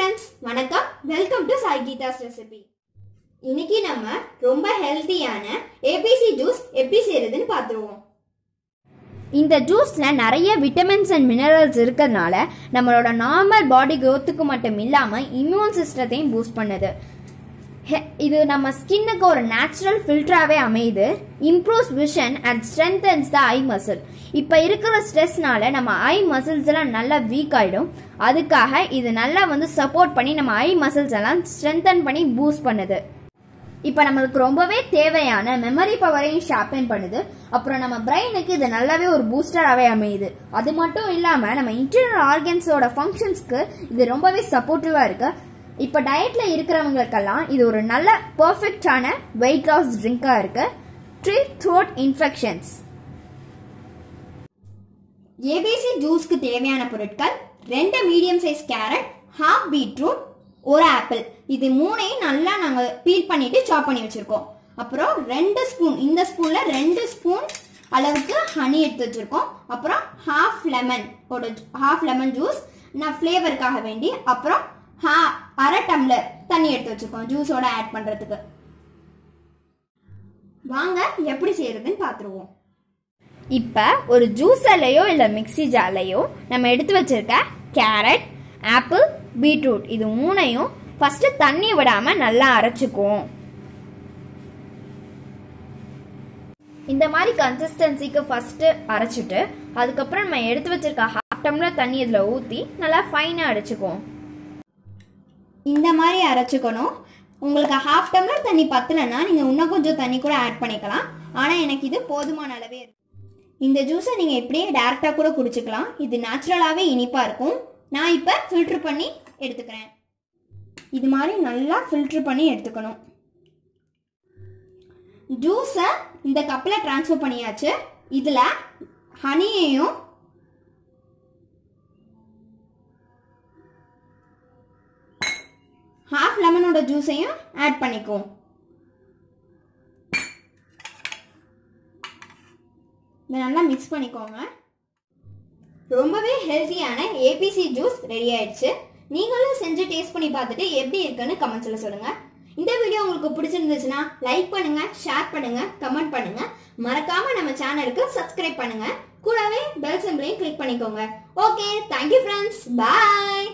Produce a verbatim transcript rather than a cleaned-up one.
friends, வணக்கம். Welcome to Sai Geeta's Recipe. இன்னைக்கு நம்ம ரொம்ப ஹெல்தியான ஏபிசி ஜூஸ் எப்படி செய்யறதுன்னு பார்த்துருவோம். இந்த ஜூஸ்ல நிறைய விட்டமின்ஸ் அண்ட் மினரல்ஸ் இருக்கிறதுனால நம்மளோட நார்மல் பாடி growthக்கு மட்டும் இல்லாம இம்யூன் சிஸ்டத்தையும் பூஸ்ட் பண்ணுது. இது நம்ம ஸ்கின்னுக்கு ஒரு நேச்சுரல் ஃபில்டராகவே அமையுது. Improves vision and strengthens the eye muscle. இப்போ இருக்கிற ஸ்ட்ரெஸ்னால நம்ம ஐ மசில்ஸ் எல்லாம் நல்லா வீக் ஆகிடும். அதுக்காக இது நல்லா வந்து சப்போர்ட் பண்ணி நம்ம ஐ மசில்ஸ் எல்லாம் ஸ்ட்ரென்தன் பண்ணி பூஸ்ட் பண்ணுது. இப்போ நம்மளுக்கு ரொம்பவே தேவையான மெமரி பவரையும் ஷார்பன் பண்ணுது. அப்புறம் நம்ம பிரெயினுக்கு இது நல்லாவே ஒரு பூஸ்டராகவே அமையுது. அது மட்டும் இல்லாமல் நம்ம இன்டர்னல் ஆர்கன்ஸோட ஃபங்க்ஷன்ஸ்க்கு இது ரொம்பவே சப்போர்ட்டிவாக இருக்கு. இப்போ டயட்ல இருக்கிறவங்களுக்கெல்லாம் இது ஒரு நல்ல பெர்ஃபெக்டான வெயிட் லாஸ் ட்ரிங்கா இருக்கு. Treat throat infections. ஏபிசி ஜூஸ்க்கு தேவையான பொருட்கள் ரெண்டு medium size carrot, half beetroot, ஒரு ஆப்பிள். இது மூணையும் நல்லா நாங்கள் பீல் பண்ணிட்டு சாப் பண்ணி வச்சிருக்கோம். அப்புறம் ரெண்டு ஸ்பூன், இந்த ஸ்பூன்ல ரெண்டு ஸ்பூன் அளவுக்கு ஹனி எடுத்து வச்சிருக்கோம். அப்புறம் ஹாஃப் லெமன் ஒரு ஹாஃப் லெமன் ஜூஸ் நான் ஃப்ளேவருக்காக வேண்டி. அப்புறம் அரை டம்ளர் தண்ணி எடுத்து வச்சிருக்கோம் ஜூஸோட ஆட் பண்றதுக்கு. வாங்க எப்படி செய்யறதுன்னு பார்த்துருவோம். இப்ப ஒரு ஜூஸர்லையோ இல்ல மிக்சி ஜார்லையோ நம்ம எடுத்து வச்சிருக்க கேரட், ஆப்பிள், பீட்ரூட் இது மூணையும் ஃபர்ஸ்ட் தண்ணி விடாம நல்லா அரைச்சுக்குவோம். இந்த மாதிரி கன்சிஸ்டன்சிக்கு ஃபர்ஸ்ட் அரைச்சிட்டு அதுக்கப்புறம் நம்ம எடுத்து வச்சிருக்க ஹாஃப் டம்ளர் தண்ணி இதுல ஊத்தி நல்லா ஃபைனா அரைச்சுக்குவோம். இந்த மாதிரி அரைச்சுக்கணும். உங்களுக்கு ஹாஃப் டம்ளர் தண்ணி பத்தலைன்னா நீங்கள் இன்னும் கொஞ்சம் தண்ணி கூட ஆட் பண்ணிக்கலாம். ஆனால் எனக்கு இது போதுமான அளவே இருக்கு. இந்த ஜூஸை நீங்கள் இப்படியே டேரெக்டாக கூட குடிச்சுக்கலாம். இது நேச்சுரலாகவே இனிப்பாக இருக்கும். நான் இப்போ ஃபில்ட்ரு பண்ணி எடுத்துக்கிறேன். இது மாதிரி நல்லா ஃபில்ட்ரு பண்ணி எடுத்துக்கணும். ஜூஸை இந்த கப்பில் ட்ரான்ஸ்ஃபர் பண்ணியாச்சு. இதில் ஹனியையும் ஹாஃப் லெமனோட ஜூஸையும் ஆட் பண்ணிக்குவோம். இதை நல்லா மிக்ஸ் பண்ணிக்கோங்க. ரொம்பவே ஹெல்த்தியான ஏபிசி ஜூஸ் ரெடி ஆயிடுச்சு. நீங்களும் செஞ்சு டேஸ்ட் பண்ணி பார்த்துட்டு எப்படி இருக்குன்னு கமெண்ட்ஸில் சொல்லுங்க. இந்த வீடியோ உங்களுக்கு பிடிச்சிருந்துச்சுன்னா லைக் பண்ணுங்க, ஷேர் பண்ணுங்க, கமெண்ட் பண்ணுங்க. மறக்காம நம்ம சேனலுக்கு சப்ஸ்கிரைப் பண்ணுங்க. கூடவே பெல் சிம்பலையும் கிளிக் பண்ணிக்கோங்க. ஓகே, தேங்க்யூ ஃப்ரெண்ட்ஸ், பாய்.